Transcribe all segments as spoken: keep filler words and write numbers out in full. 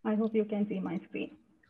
I hope you can see my screen.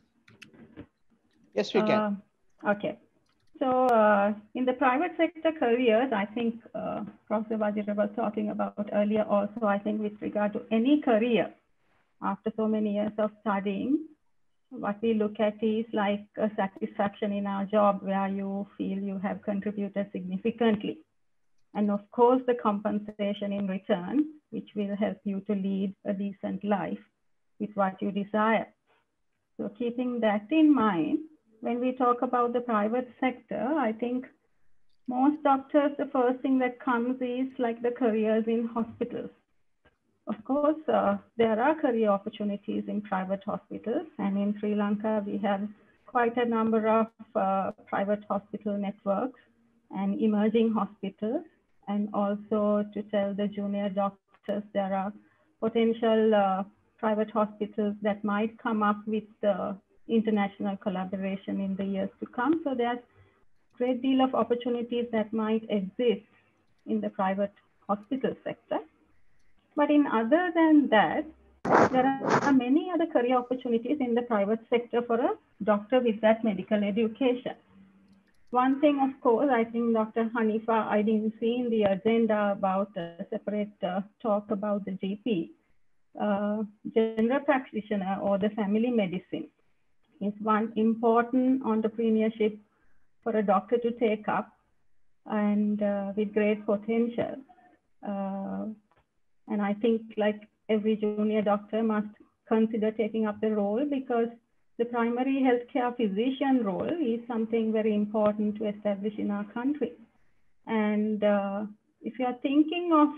Yes, we can. Uh, okay. So uh, in the private sector careers, I think uh, Professor Vajra was talking about earlier also, I think with regard to any career, after so many years of studying, what we look at is like a satisfaction in our job where you feel you have contributed significantly. And of course, the compensation in return, which will help you to lead a decent life with what you desire. So keeping that in mind, when we talk about the private sector, I think most doctors, the first thing that comes is like the careers in hospitals. Of course, uh, there are career opportunities in private hospitals, and in Sri Lanka, we have quite a number of uh, private hospital networks and emerging hospitals. And also to tell the junior doctors, there are potential uh, private hospitals that might come up with uh, international collaboration in the years to come. So there's a great deal of opportunities that might exist in the private hospital sector. But in other than that, there are many other career opportunities in the private sector for a doctor with that medical education. One thing, of course, I think Doctor Hanifa, I didn't see in the agenda about a separate uh, talk about the G P. Uh, general practitioner or the family medicine is one important entrepreneurship for a doctor to take up and uh, with great potential. Uh, and I think like every junior doctor must consider taking up the role because the primary healthcare physician role is something very important to establish in our country. And uh, if you are thinking of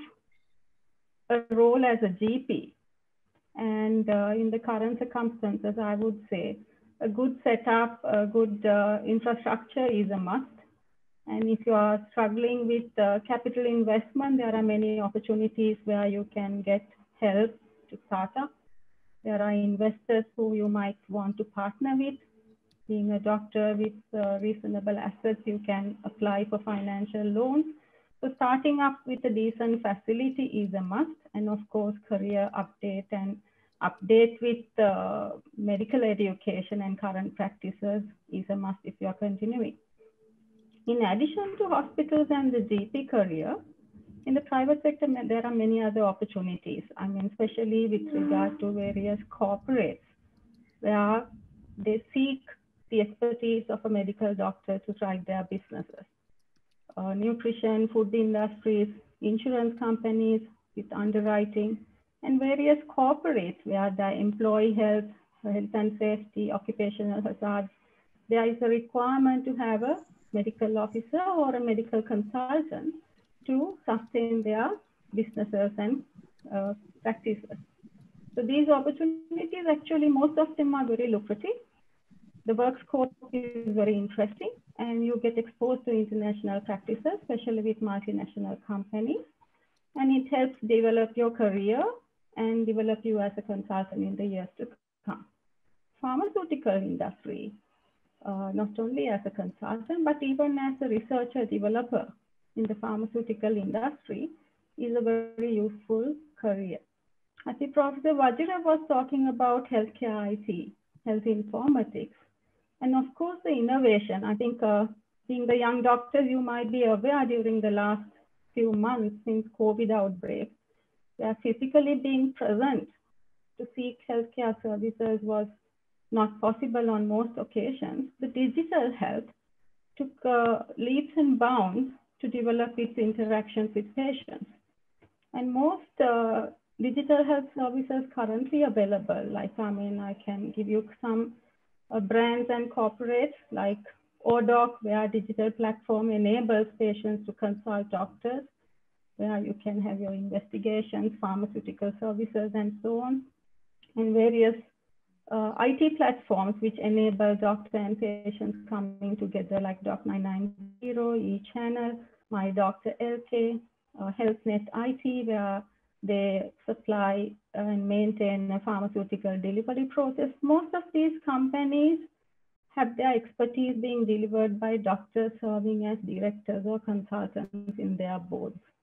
a role as a G P, and uh, in the current circumstances, I would say a good setup, a good uh, infrastructure is a must. And if you are struggling with uh, capital investment, there are many opportunities where you can get help to start up. There are investors who you might want to partner with. Being a doctor with uh, reasonable assets, you can apply for financial loans. So starting up with a decent facility is a must. And of course, career update and update with uh, medical education and current practices is a must if you are continuing. In addition to hospitals and the G P career, in the private sector, there are many other opportunities. I mean, especially with regard to various corporates, where they seek the expertise of a medical doctor to drive their businesses. Uh, nutrition, food industries, insurance companies with underwriting, and various corporates where they employ health, health and safety, occupational hazards. There is a requirement to have a medical officer or a medical consultant to sustain their businesses and uh, practices. So these opportunities, actually, most of them are very lucrative. The work scope is very interesting, and you get exposed to international practices, especially with multinational companies. And it helps develop your career and develop you as a consultant in the years to come. Pharmaceutical industry, uh, not only as a consultant, but even as a researcher developer in the pharmaceutical industry is a very useful career. I think Professor Vajra was talking about healthcare I T, health informatics, and of course the innovation. I think uh, being the young doctors, you might be aware during the last few months since COVID outbreak, they are physically being present to seek healthcare services was not possible on most occasions. The digital health took uh, leaps and bounds to develop its interactions with patients. And most uh, digital health services currently available, like I mean, I can give you some uh, brands and corporates like ODoc, where digital platform enables patients to consult doctors, where you can have your investigations, pharmaceutical services, and so on, and various uh, I T platforms which enable doctor and patients coming together, like Doc nine nine zero, eChannel, My Doctor L K, uh, HealthNet I T, where they supply and maintain a pharmaceutical delivery process. Most of these companies have their expertise being delivered by doctors serving as directors or consultants in their boards.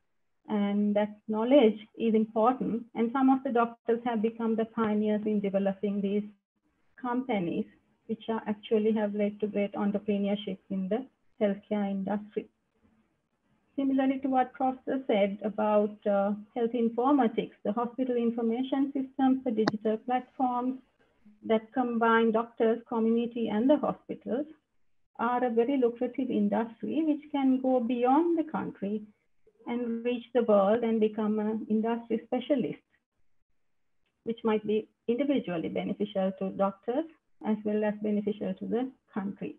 And that knowledge is important. And some of the doctors have become the pioneers in developing these companies, which are actually have led to great entrepreneurship in the healthcare industry. Similarly to what Professor said about uh, health informatics, the hospital information systems, the digital platforms that combine doctors, community, and the hospitals are a very lucrative industry which can go beyond the country and reach the world and become an industry specialist, which might be individually beneficial to doctors as well as beneficial to the country.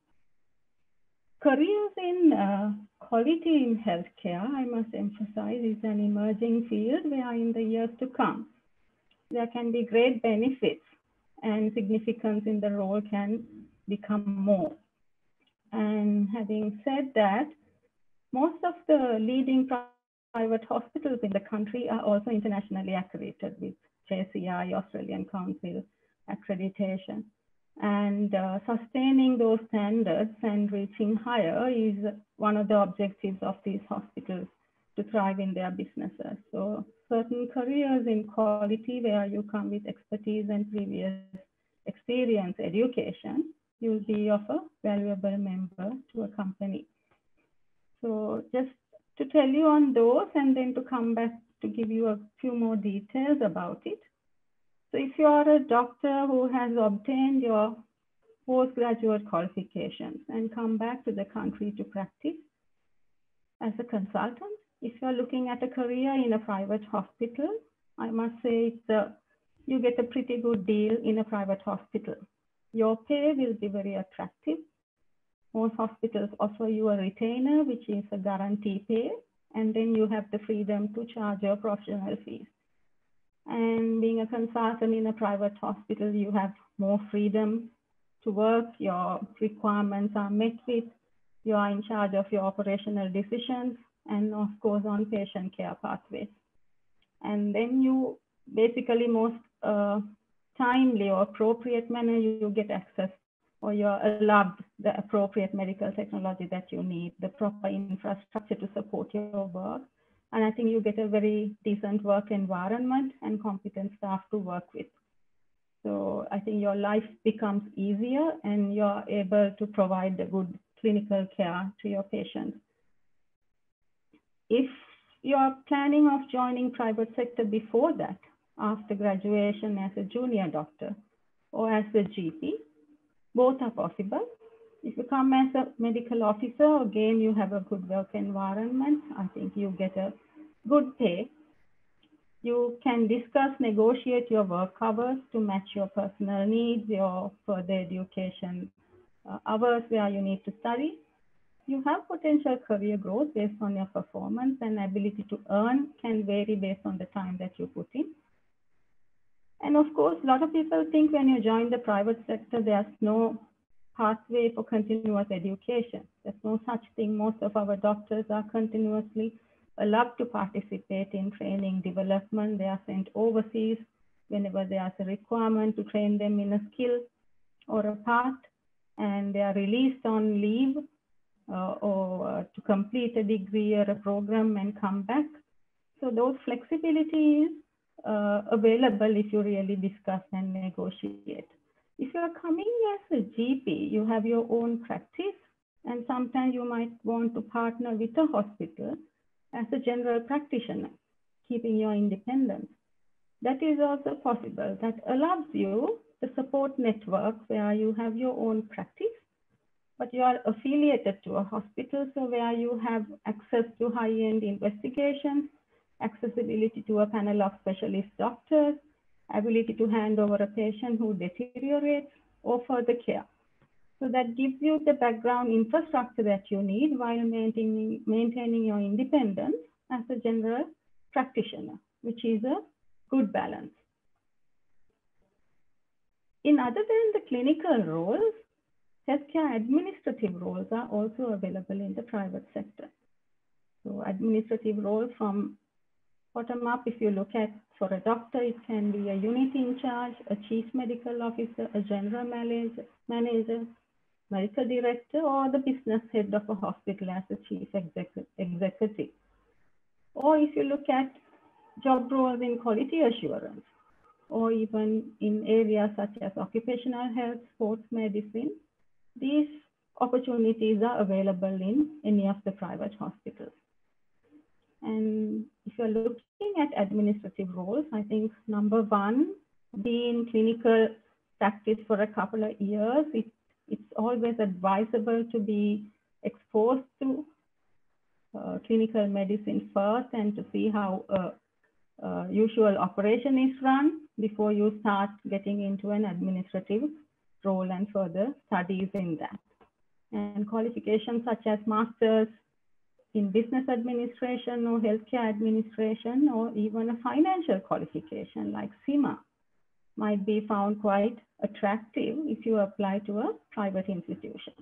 Careers in uh, quality in healthcare, I must emphasize, is an emerging field where in the years to come, there can be great benefits and significance in the role can become more. And having said that, most of the leading private hospitals in the country are also internationally accredited with J C I, Australian Council accreditation. And uh, sustaining those standards and reaching higher is one of the objectives of these hospitals to thrive in their businesses. So certain careers in quality where you come with expertise and previous experience, education, you'll be of a valuable member to a company. So just to tell you on those and then to come back to give you a few more details about it. So if you are a doctor who has obtained your postgraduate qualifications and come back to the country to practice as a consultant, if you're looking at a career in a private hospital, I must say it's a, you get a pretty good deal in a private hospital. Your pay will be very attractive. Most hospitals offer you a retainer, which is a guarantee pay, and then you have the freedom to charge your professional fees. And being a consultant in a private hospital, you have more freedom to work, your requirements are met with, you are in charge of your operational decisions, and of course on patient care pathways. And then you basically most uh, timely or appropriate manner, you get access or you're allowed the appropriate medical technology that you need, the proper infrastructure to support your work. And I think you get a very decent work environment and competent staff to work with. So I think your life becomes easier and you're able to provide a good clinical care to your patients. If you're planning of joining private sector before that, after graduation as a junior doctor or as a G P, both are possible. If you come as a medical officer, again, you have a good work environment. I think you get a good pay. You can discuss, negotiate your work hours to match your personal needs, your further education uh, hours where you need to study. You have potential career growth based on your performance, and ability to earn can vary based on the time that you put in. And of course, a lot of people think when you join the private sector, there's no pathway for continuous education. There's no such thing. Most of our doctors are continuously allowed to participate in training development. They are sent overseas whenever there's a requirement to train them in a skill or a path, and they are released on leave uh, or uh, to complete a degree or a program and come back. So those flexibilities uh, available if you really discuss and negotiate. If you are coming as a G P, you have your own practice, and sometimes you might want to partner with a hospital as a general practitioner, keeping your independence. That is also possible. That allows you the support network where you have your own practice, but you are affiliated to a hospital, so where you have access to high-end investigations, accessibility to a panel of specialist doctors, ability to hand over a patient who deteriorates, or further care. So that gives you the background infrastructure that you need while maintaining, maintaining your independence as a general practitioner, which is a good balance. In other than the clinical roles, healthcare administrative roles are also available in the private sector. So administrative roles from bottom up, if you look at for a doctor, it can be a unit in charge, a chief medical officer, a general manager, manager, medical director, or the business head of a hospital as a chief executive. Or if you look at job roles in quality assurance, or even in areas such as occupational health, sports medicine, these opportunities are available in any of the private hospitals. And if you're looking at administrative roles, I think number one, be in clinical practice for a couple of years. It, it's always advisable to be exposed to uh, clinical medicine first and to see how uh, uh, usual operation is run before you start getting into an administrative role and further studies in that. And qualifications such as master's in business administration or healthcare administration, or even a financial qualification like C I M A might be found quite attractive if you apply to a private institution.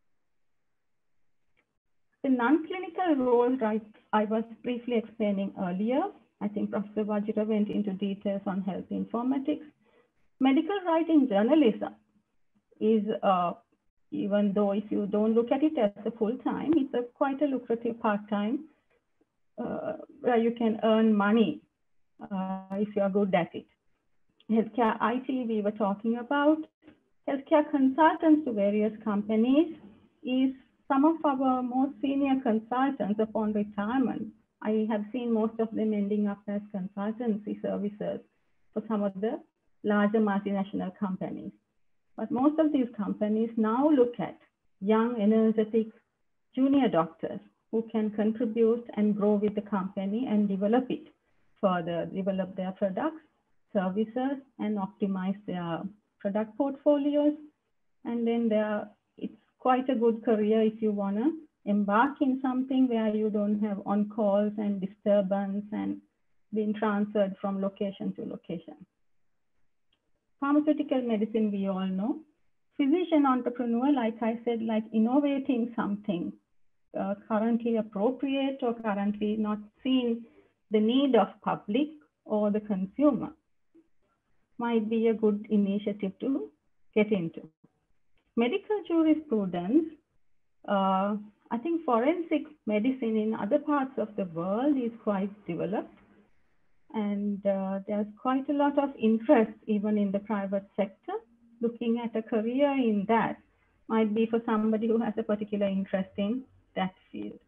The non-clinical roles, right, I was briefly explaining earlier. I think Professor Vajira went into details on health informatics. Medical writing journalism is, uh, even though if you don't look at it as a full-time, it's a quite a lucrative part-time uh, where you can earn money uh, if you are good at it. Healthcare I T, we were talking about. Healthcare consultants to various companies is some of our most senior consultants upon retirement. I have seen most of them ending up as consultancy services for some of the larger multinational companies. But most of these companies now look at young, energetic junior doctors who can contribute and grow with the company and develop it further, develop their products, services, and optimize their product portfolios. And then there, it's quite a good career if you want to embark in something where you don't have on-calls and disturbance and being transferred from location to location. Pharmaceutical medicine, we all know. Physician entrepreneur, like I said, like innovating something uh, currently appropriate or currently not seen the need of public or the consumer, might be a good initiative to get into. Medical jurisprudence, uh, I think forensic medicine in other parts of the world is quite developed. And uh, there's quite a lot of interest even in the private sector. Looking at a career in that might be for somebody who has a particular interest in that field.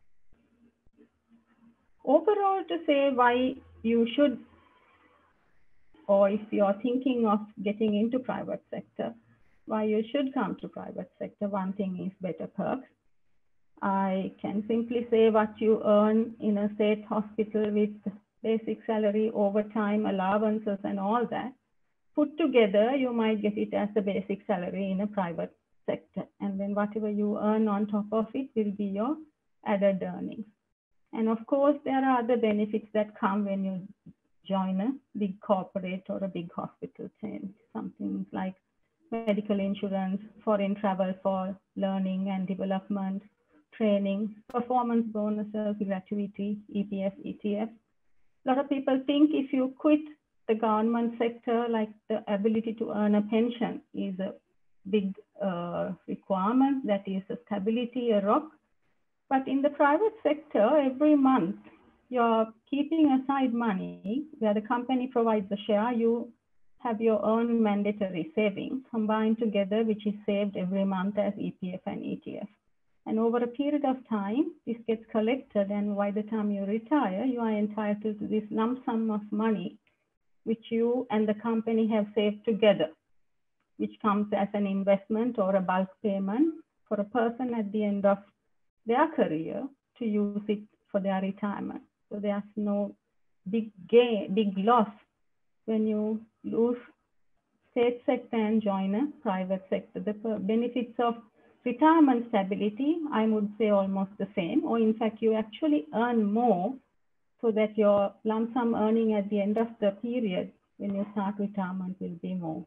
Overall, to say why you should, or if you're thinking of getting into private sector, why you should come to private sector, one thing is better perks. I can simply say what you earn in a state hospital with basic salary, overtime, allowances, and all that. Put together, you might get it as a basic salary in a private sector. And then whatever you earn on top of it will be your added earnings. And of course, there are other benefits that come when you join a big corporate or a big hospital chain. Something like medical insurance, foreign travel for learning and development, training, performance bonuses, gratuity, E P F, E T F. A lot of people think if you quit the government sector, like the ability to earn a pension is a big uh, requirement, that is a stability, a rock. But in the private sector, every month, you're keeping aside money where the company provides a share, you have your own mandatory savings combined together, which is saved every month as E P F and E T F. And over a period of time, this gets collected, and by the time you retire, you are entitled to this lump sum of money, which you and the company have saved together, which comes as an investment or a bulk payment for a person at the end of their career to use it for their retirement. So there's no big gain, big loss when you lose state sector and join a private sector. The benefits of retirement stability, I would say almost the same, or in fact, you actually earn more so that your lump sum earning at the end of the period when you start retirement will be more.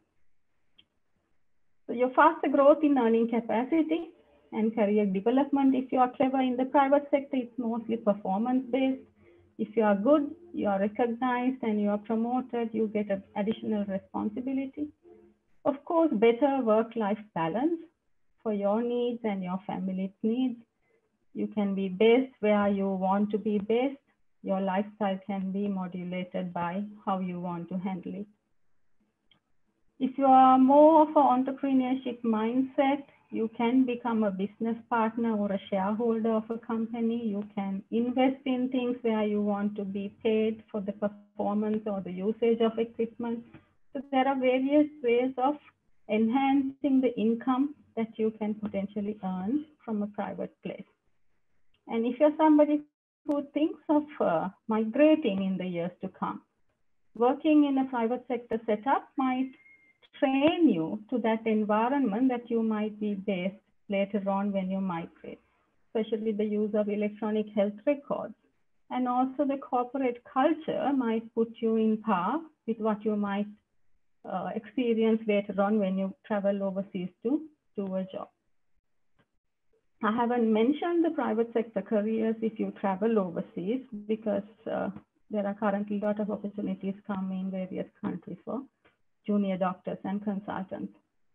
So your faster growth in earning capacity and career development. If you are clever in the private sector, it's mostly performance-based. If you are good, you are recognized and you are promoted, you get an additional responsibility. Of course, better work-life balance for your needs and your family's needs. You can be based where you want to be based. your lifestyle can be modulated by how you want to handle it. If you are more of an entrepreneurship mindset, you can become a business partner or a shareholder of a company. You can invest in things where you want to be paid for the performance or the usage of equipment. So there are various ways of enhancing the income that you can potentially earn from a private place. And if you're somebody who thinks of uh, migrating in the years to come, working in a private sector setup might train you to that environment that you might be based later on when you migrate, especially the use of electronic health records. And also the corporate culture might put you in par with what you might uh, experience later on when you travel overseas to do a job. I haven't mentioned the private sector careers if you travel overseas, because uh, there are currently a lot of opportunities coming in various countries for junior doctors and consultants.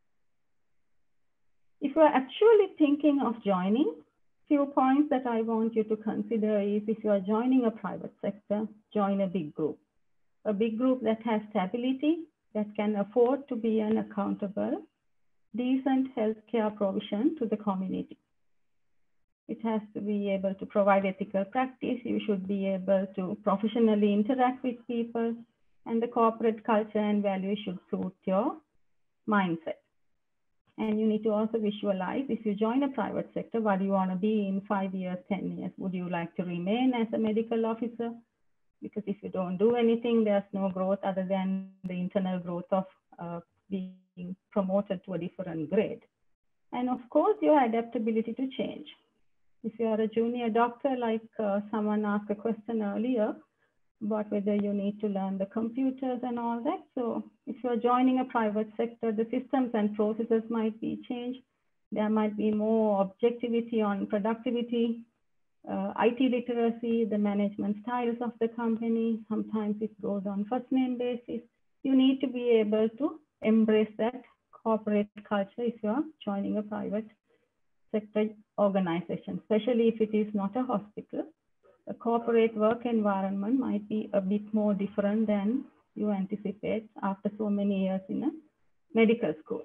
If you're actually thinking of joining, few points that I want you to consider is, if you are joining a private sector, join a big group. A big group that has stability, that can afford to be an accountable, decent healthcare provision to the community. It has to be able to provide ethical practice. You should be able to professionally interact with people, and the corporate culture and values should suit your mindset. And you need to also visualize, if you join a private sector, what do you want to be in five years, ten years? Would you like to remain as a medical officer? Because if you don't do anything, there's no growth other than the internal growth of uh, being promoted to a different grade. And of course, your adaptability to change. If you are a junior doctor, like uh, someone asked a question earlier about whether you need to learn the computers and all that. So if you're joining a private sector, the systems and processes might be changed. There might be more objectivity on productivity, uh, I T literacy, the management styles of the company. Sometimes it goes on first name basis. You need to be able to embrace that corporate culture if you're joining a private sector organization, especially if it is not a hospital. The corporate work environment might be a bit more different than you anticipate after so many years in a medical school.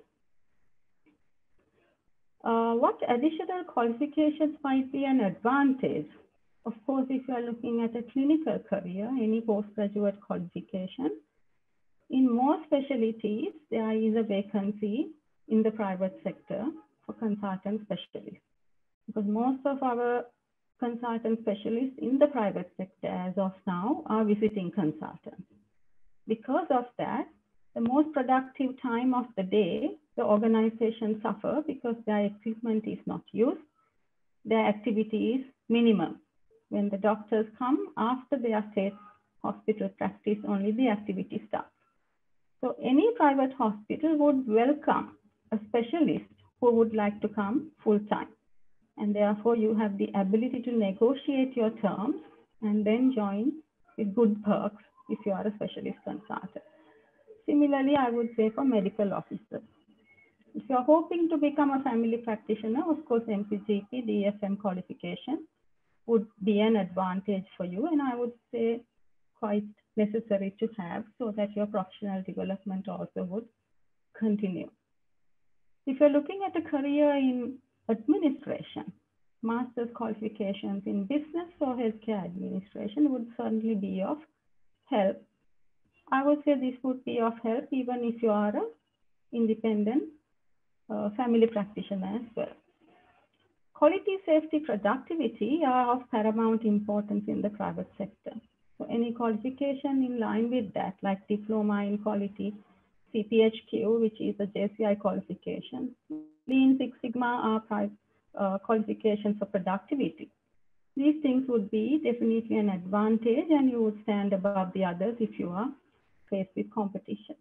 Uh, what additional qualifications might be an advantage? Of course, if you are looking at a clinical career, any postgraduate qualification, in most specialties, there is a vacancy in the private sector for consultant specialists, because most of our consultant specialists in the private sector as of now are visiting consultants. Because of that, the most productive time of the day, the organizations suffer because their equipment is not used, their activity is minimum. When the doctors come after their state hospital practice, only the activity starts. So any private hospital would welcome a specialist who would like to come full time. And therefore you have the ability to negotiate your terms and then join with good perks if you are a specialist consultant. Similarly, I would say for medical officers. If you are hoping to become a family practitioner, of course, M P G P, D F M qualification would be an advantage for you, and I would say quite necessary to have, so that your professional development also would continue. If you're looking at a career in administration, master's qualifications in business or healthcare administration would certainly be of help. I would say this would be of help even if you are an independent uh, family practitioner as well. Quality, safety, productivity are of paramount importance in the private sector. So any qualification in line with that, like diploma in quality, C P H Q, which is a J C I qualification, Lean Six Sigma are private uh, qualifications for productivity. These things would be definitely an advantage, and you would stand above the others if you are faced with competition.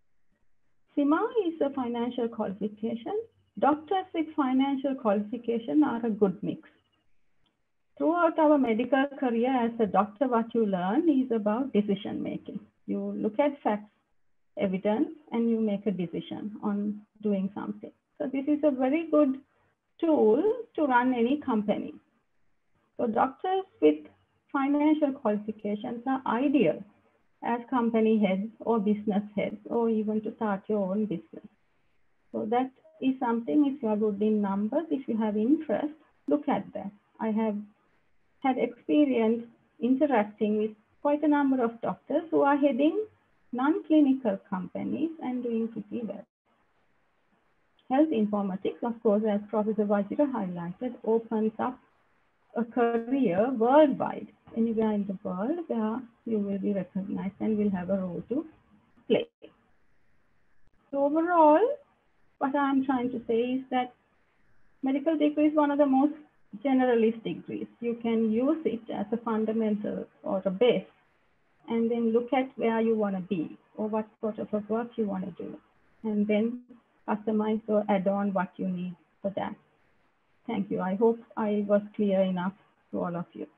C I M A is a financial qualification. Doctors with financial qualification are a good mix. Throughout our medical career as a doctor, what you learn is about decision making. You look at facts, evidence, and you make a decision on doing something. So this is a very good tool to run any company. So doctors with financial qualifications are ideal as company heads or business heads, or even to start your own business. So that is something, if you are good in numbers, if you have interest, look at that. I have had experience interacting with quite a number of doctors who are heading non-clinical companies and doing pretty well. Health informatics, of course, as Professor Vajira highlighted, opens up a career worldwide, anywhere in the world where you will be recognized and will have a role to play. So overall, what I'm trying to say is that medical degree is one of the most generalist degrees. You can use it as a fundamental or a base, and then look at where you want to be or what sort of a work you want to do, and then customize or add on what you need for that. Thank you. I hope I was clear enough to all of you.